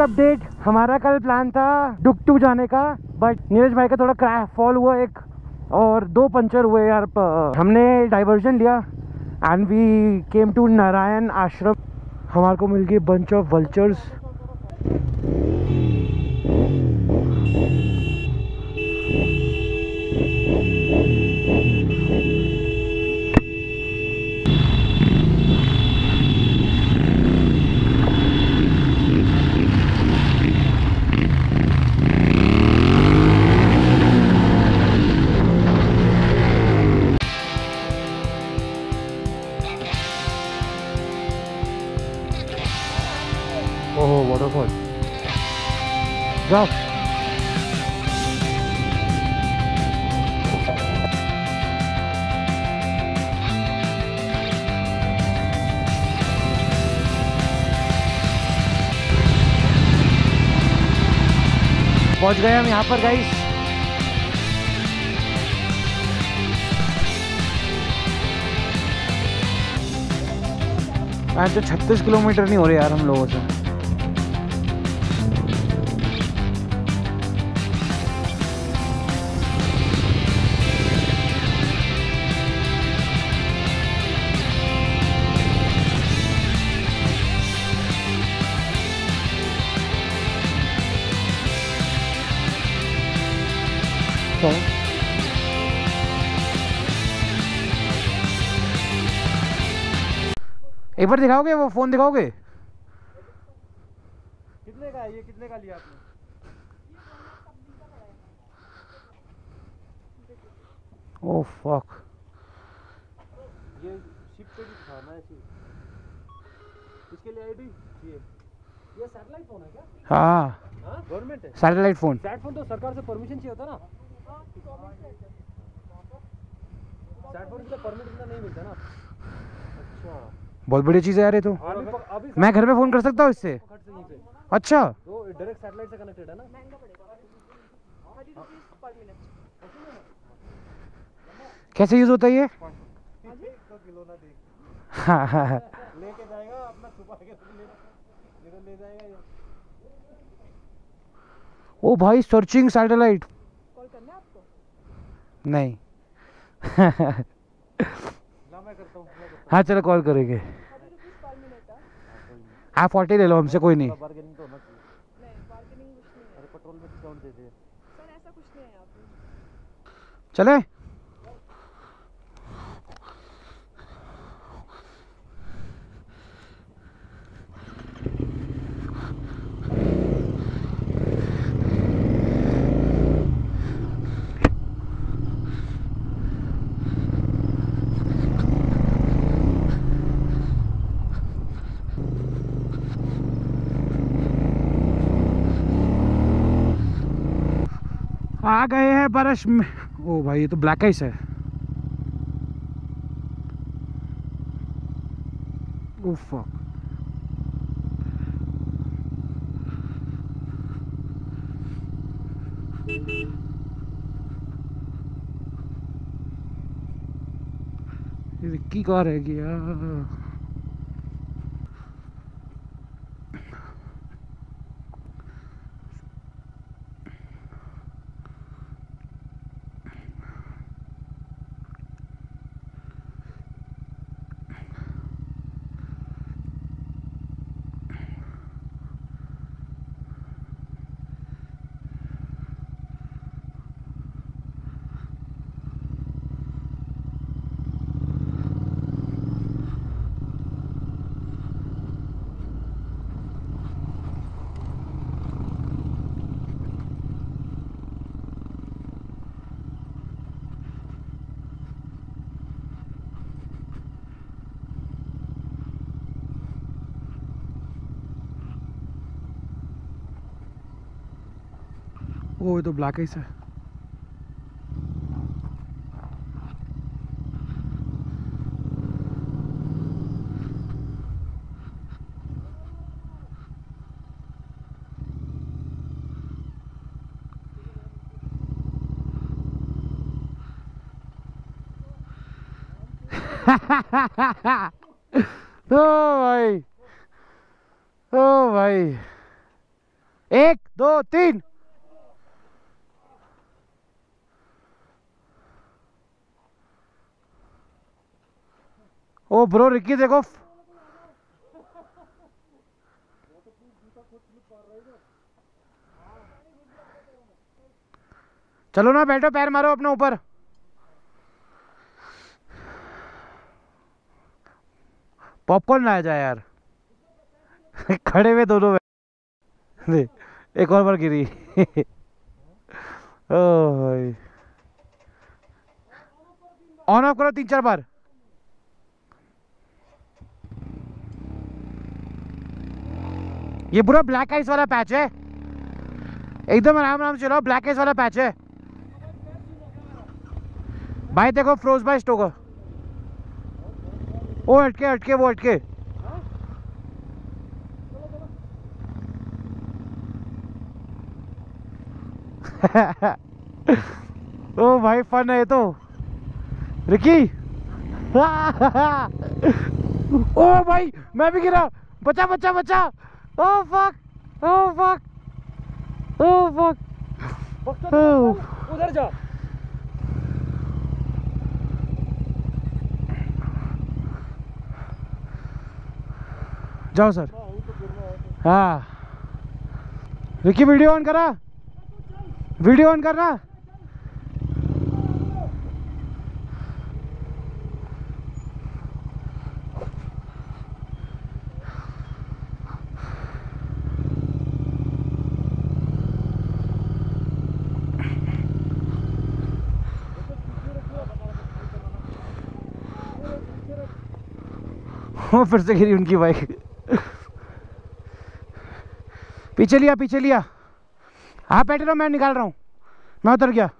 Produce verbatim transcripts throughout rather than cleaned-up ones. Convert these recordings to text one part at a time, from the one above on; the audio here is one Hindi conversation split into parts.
अपडेट, हमारा कल प्लान था डुकटू जाने का, बट नीरज भाई का थोड़ा क्रैश फॉल हुआ एक, और दो पंचर हुए यार। हमने डाइवर्जन लिया and we came to Narayan Ashram. हमारे को मिल गई बंच ऑफ वल्चर्स। ओहो वाटरफॉल, जाओ। पहुंच गए हम यहाँ पर गाइस। आज तो छत्तीस किलोमीटर नहीं हो रहे यार हम लोगों से। एक बार दिखाओगे, वो फोन दिखाओगे? कितने का है ये? कितने का लिया आपने? ओह फक, ये शिप पे भी खाना है शिप। इसके लिए आईडी ये ये सैटेलाइट फोन है क्या? हाँ हाँ गवर्नमेंट है। Satellite phone. सैट फोन तो सरकार से परमिशन चाहिए होता ना। सैट फोन का परमिट इतना नहीं मिलता ना। अच्छा बहुत बड़ी चीज़ है यार ये तो। अभी, अभी मैं घर पे फोन कर सकता हूँ इससे? अच्छा तो डायरेक्ट सैटेलाइट से कनेक्टेड है ना। कैसे यूज होता है ये? लेके जाएगा अपना छुपा के ले ले जाएगा ये। ओ भाई सर्चिंग सैटेलाइट। कॉल करना है आपको? नहीं ना मैं करता हूँ। हाँ चलो कॉल करेंगे। आप फोर्टी ले लो हमसे, कोई नहीं। बार्गेनिंग तो होना चाहिए। नहीं बार्गेनिंग कुछ नहीं है। अरे पेट्रोल में डिस्काउंट दे दे सर, ऐसा कुछ नहीं है यहाँ पे। चले आ गए हैं बारिश में। ओ भाई ये तो ब्लैक आइस है। ओह फक, ये विक्की कार है क्या? ओ ये तो ब्लैक आइस है। ओ भाई, ओ भाई एक दो तीन। ओ ब्रो रिक्की देखो, चलो ना बैठो, पैर मारो अपने ऊपर। पॉपकॉर्न लाया जाए यार। खड़े हुए दोनों दे, एक और बार गिरी। ओह ऑन ऑफ करो तीन चार बार। ये पूरा ब्लैक आइस वाला पैच है, एकदम आराम आराम से चलाओ, ब्लैक आइस वाला पैच है भाई। देखो फ्रोज बाइस्ट होगा। ओ अटके अटके वो अटके। ओ भाई फन है ये तो। रिकी ओ भाई मैं भी गिरा, बचा बचा बचा। Oh fuck oh fuck oh fuck. उधर जा। जाओ सर। हाँ रिकी वीडियो ऑन करा, वीडियो ऑन करना। वो फिर से गिरी उनकी बाइक। पीछे लिया पीछे लिया। आप बैठे रहो, मैं निकाल रहा हूँ। मैं उतर गया।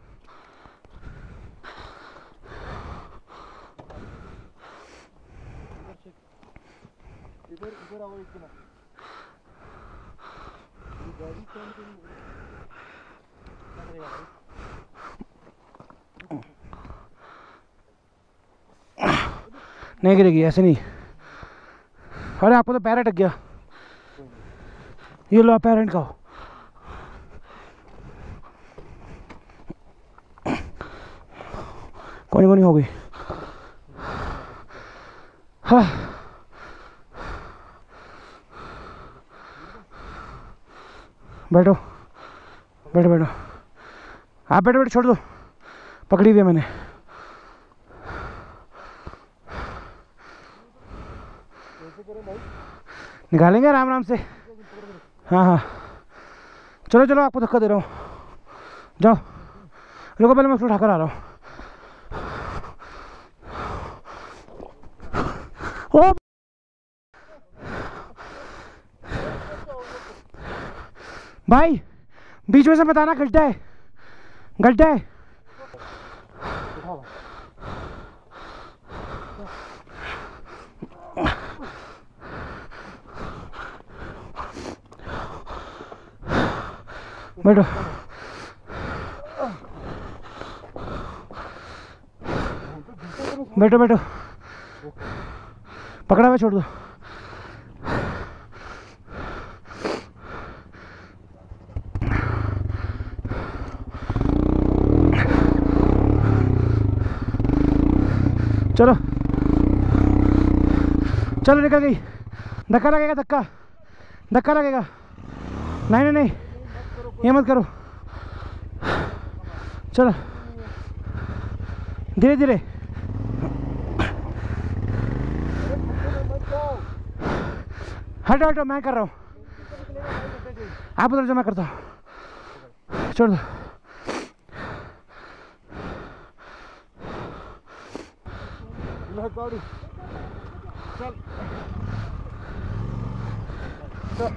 इधर इधर आओ एक मिनट। गाड़ी स्टैंड पे नहीं गिरेगी, ऐसे नहीं। अरे आपको तो पैर अटक गया। ये लो पैरेंट का। कोनी कोनी हो गई। हाँ बैठो बैठो बैठो, आप बैठो बैठो, छोड़ दो, पकड़ी हुई है मैंने। निकालेंगे आराम आराम से। हाँ हाँ चलो चलो, आपको धक्का दे रहा हूँ, जाओ। रुको पहले मैं उसको उठाकर आ रहा हूँ। ओ भाई बीच में से बताना, गड्ढा है गड्ढा है। बैठो बैठो बैठो, पकड़ा हुआ छोड़ दो। चलो चलो निकल गई। धक्का लगेगा, धक्का धक्का लगेगा। नहीं नहीं नहीं ये मत करो, चलो धीरे धीरे। हटो हटो, मैं कर रहा हूँ, आप उधर जो मैं करता हूँ। छोड़ दो। चल चल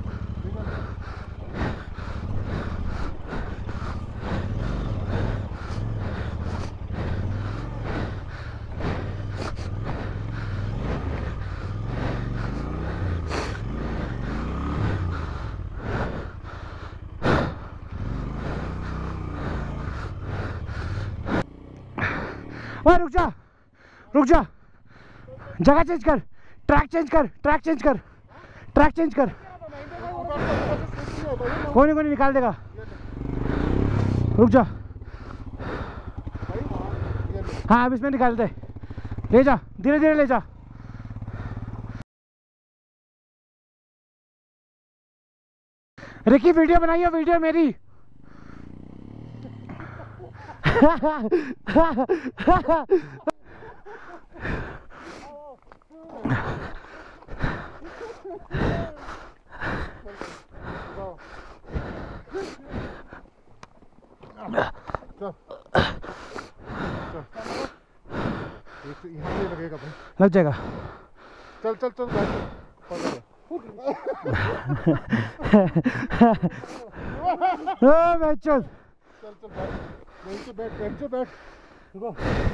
ओए रुक जा रुक जा, जगह चेंज कर, ट्रैक चेंज कर, ट्रैक चेंज कर, ट्रैक चेंज कर। कोई नहीं कोई नहीं निकाल देगा, रुक जा। हाँ अब इसमें निकाल दे, ले जा धीरे धीरे ले जा। रिकी वीडियो बनाइए, वीडियो मेरी। लग जाएगा। चल चल चल बैठ चल चल चल बैठ बैठ बैठ बैठ रुको।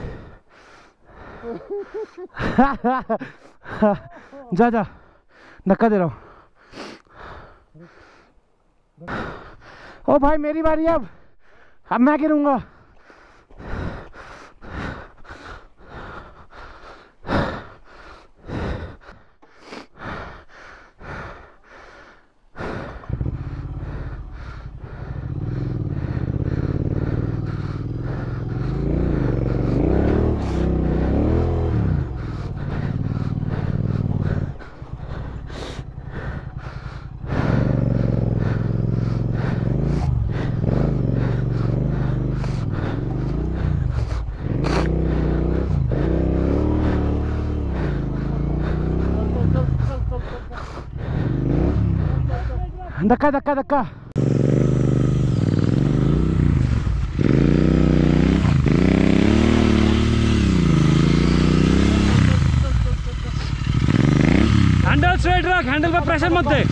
जा जा धक्का दे रहा हूँ। ओ भाई मेरी बारी अब अब मैं गिरूंगा। धक्का धक्का धक्का। हैंडल स्ट्रेट रख, हैंडल पे प्रेशर मत दे।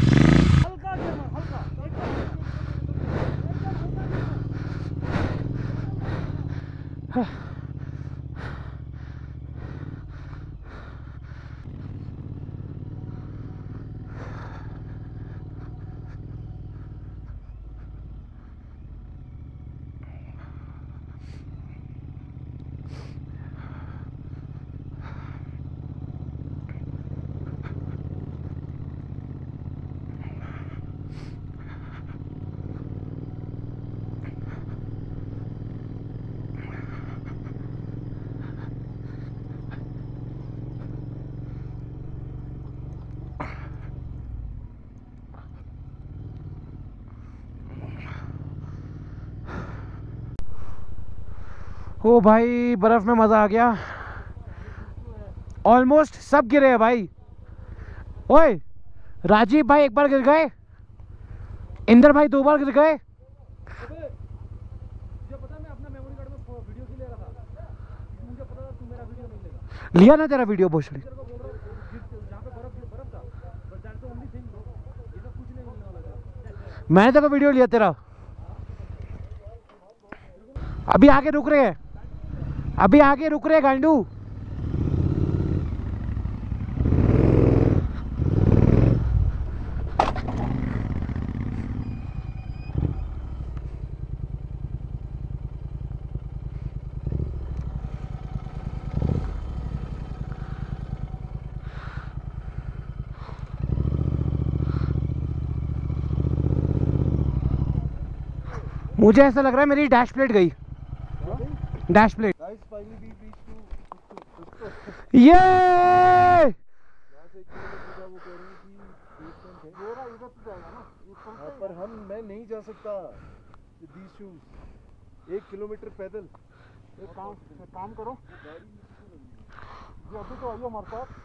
ओ भाई बर्फ में मजा आ गया। ऑलमोस्ट सब गिरे हैं भाई। ओए राजीव भाई एक बार गिर गए, इंदर भाई दो बार गिर गए। लिया ना तेरा वीडियो भोसड़ी। मैंने तो वीडियो लिया तेरा। अभी आगे रुक रहे हैं, अभी आगे रुक रहे हैं गांडू। मुझे ऐसा लग रहा है मेरी डैश प्लेट गई, डैश प्लेट। ये पर हम मैं नहीं जा सकता एक किलोमीटर पैदल। एक काम एक काम करो जी, अभी तो आइए हमारे पास।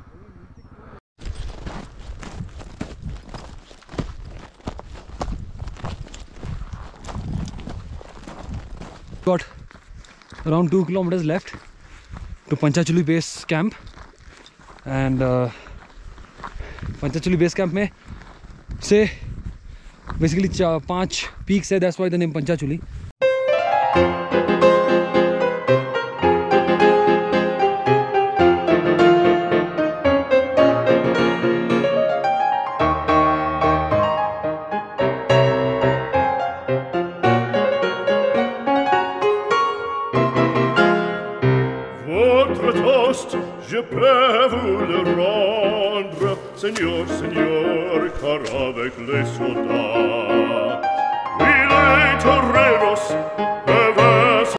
Got around two kilometers left to Panchachuli base camp, and uh, Panchachuli base camp में से basically पांच peaks है, that's why the name Panchachuli. Je peux vous le rendre, Seigneur, Seigneur, car avec les soldats Yes.